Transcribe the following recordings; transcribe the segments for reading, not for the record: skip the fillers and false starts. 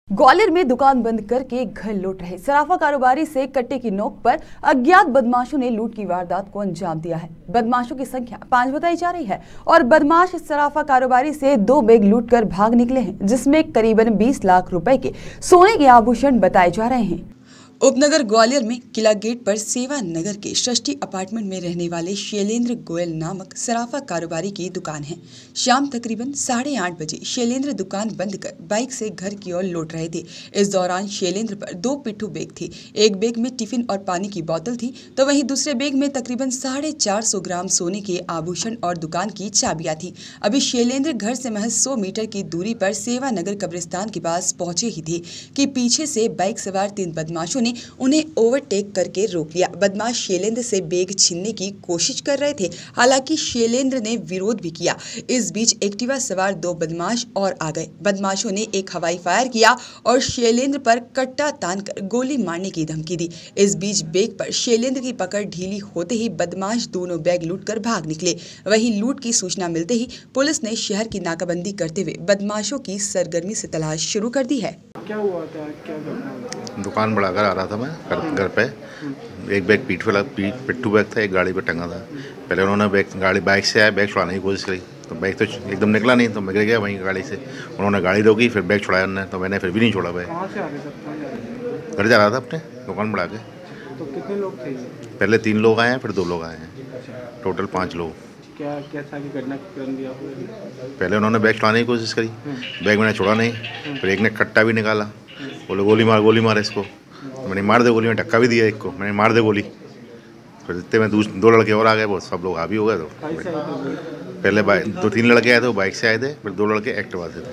ग्वालियर में दुकान बंद करके घर लूट रहे सराफा कारोबारी से कट्टे की नोक पर अज्ञात बदमाशों ने लूट की वारदात को अंजाम दिया है। बदमाशों की संख्या 5 बताई जा रही है और बदमाश सराफा कारोबारी से 2 बैग लूटकर भाग निकले हैं, जिसमें करीबन 20 लाख रुपए के सोने के आभूषण बताए जा रहे हैं। उपनगर ग्वालियर में किला गेट पर सेवा नगर के सृष्टि अपार्टमेंट में रहने वाले शैलेंद्र गोयल नामक सराफा कारोबारी की दुकान है। शाम तकरीबन 8:30 बजे शैलेंद्र दुकान बंद कर बाइक से घर की ओर लौट रहे थे। इस दौरान शैलेंद्र पर 2 पिट्ठू बैग थे। एक बैग में टिफिन और पानी की बोतल थी, तो वहीं दूसरे बैग में तकरीबन 450 ग्राम सोने के आभूषण और दुकान की चाबियां थी। अभी शैलेंद्र घर से महज 100 मीटर की दूरी पर सेवा नगर कब्रिस्तान के पास पहुंचे ही थे कि पीछे से बाइक सवार 3 बदमाशों उन्हें ओवरटेक करके रोक लिया। बदमाश शैलेंद्र से बैग छीनने की कोशिश कर रहे थे, हालांकि शैलेंद्र ने विरोध भी किया। इस बीच एक्टिवा सवार 2 बदमाश और आ गए। बदमाशों ने एक हवाई फायर किया और शैलेंद्र पर कट्टा तानकर गोली मारने की धमकी दी। इस बीच बैग पर शैलेंद्र की पकड़ ढीली होते ही बदमाश दोनों बैग लूटकर भाग निकले। वहीं लूट की सूचना मिलते ही पुलिस ने शहर की नाकाबंदी करते हुए बदमाशों की सरगर्मी से तलाश शुरू कर दी है। क्या हुआ था? क्या दुकान बढ़ाकर आ रहा था मैं घर पे। एक बैग पिट्ठू बैग था, एक गाड़ी पे टंगा था। पहले उन्होंने बाइक से आया, बैग छुड़ाने की कोशिश करी तो बैग तो एकदम निकला नहीं, तो मैं गिर गया वहीं गाड़ी से। उन्होंने गाड़ी रोकी, फिर बैग छुड़ाया उन्होंने, तो मैंने फिर भी नहीं छोड़ा बैग। कहाँ से आ रहे थे? घर जा रहा था अपने दुकान बढ़ा के। तो कितने लोग थे? पहले 3 लोग आए हैं, फिर 2 लोग आए हैं, टोटल 5 लोग। कैसा की घटना क्रम दिया? पहले उन्होंने बैग छुड़ाने की कोशिश करी, बैग मैंने छोड़ा नहीं। फिर एक ने कट्टा भी निकाला, बोले गोली मार इसको। तो मैंने मार दे गोली, में धक्का भी दिया एक को, मैंने मार दे गोली। फिर जितने में 2 लड़के और आ गए, वो सब लोग हावी हो गए। तो पहले 2-3 लड़के आए थे, वो बाइक से आए थे, फिर 2 लड़के एक्टिवा से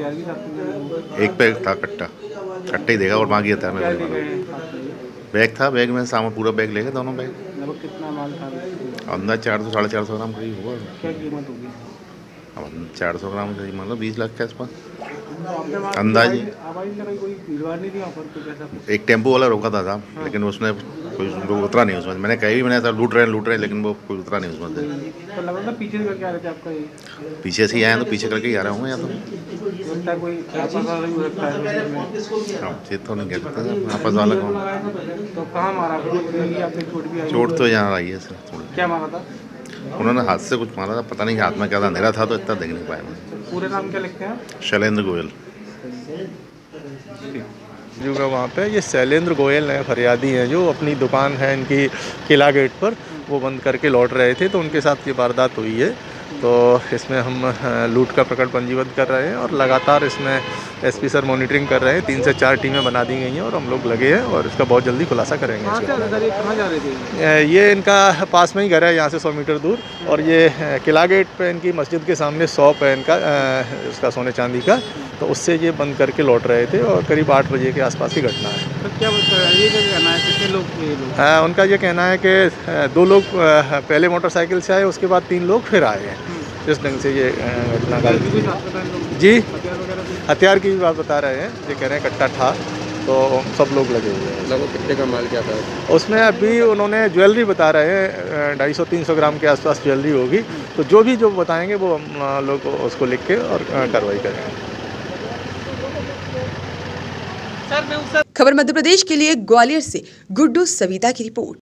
थे। एक पे था कट्टा ही देखा और बाकी था बैग था। बैग में सामान पूरा बैग ले गए, दोनों बैग। कितना माल था अंदर? 400-450 ग्राम करीब होगा। क्या कीमत होगी? 400 ग्राम करीब, मतलब 20 लाख के आसपास अंदाजी। एक टेम्पो वाला रोका था लेकिन उसने कोई उतरा नहीं उसमें। मैंने कही भी, मैंने लूट रहे, लेकिन वो कोई उतरा नहीं उसमें से। पीछे से क्या रहते आपका? पीछे से ही आए, तो पीछे करके ही आ रहा हूँ या तो ये तो नहीं कह सकते आपस वाला कौन। तो कहाँ मारा? चोट तो यहाँ आई है सर थोड़ी। क्या मारा था? उन्होंने हाथ से कुछ मारा था, पता नहीं हाथ में क्या था, अंधेरा था तो इतना देख नहीं पाया मैं। पूरे नाम क्या लिखते हैं? शैलेंद्र गोयल जो का वहाँ पे ये शैलेंद्र गोयल है, फरियादी हैं, जो अपनी दुकान है इनकी किला गेट पर, वो बंद करके लौट रहे थे, तो उनके साथ ये वारदात हुई है। तो इसमें हम लूट का प्रकरण पंजीबद्ध कर रहे हैं और लगातार इसमें एसपी सर मॉनिटरिंग कर रहे हैं। 3 से 4 टीमें बना दी गई हैं और हम लोग लगे हैं और इसका बहुत जल्दी खुलासा करेंगे। कहाँ जा रहे थे? ये इनका पास में ही घर है, यहाँ से 100 मीटर दूर। और ये किला गेट पे इनकी मस्जिद के सामने शॉप है इनका, उसका सोने चांदी का, तो उससे ये बंद करके लौट रहे थे और करीब 8 बजे के आसपास की घटना है। तो क्या ये कहना है, कितने लोग थे? उनका ये कहना है कि 2 लोग पहले मोटरसाइकिल से आए, उसके बाद 3 लोग फिर आए हैं। इस ढंग से ये घटना का जी हथियार की भी बात बता रहे हैं। ये कह रहे हैं कट्टा था, तो सब लोग लगे हुए हैं। लगभग कितने का माल क्या था उसमें? अभी उन्होंने ज्वेलरी बता रहे हैं, 250-300 ग्राम के आसपास ज्वेलरी होगी। तो जो बताएंगे वो हम लोग उसको लिख के और कार्रवाई करेंगे। खबर मध्य प्रदेश के लिए ग्वालियर से गुड्डू सविता की रिपोर्ट।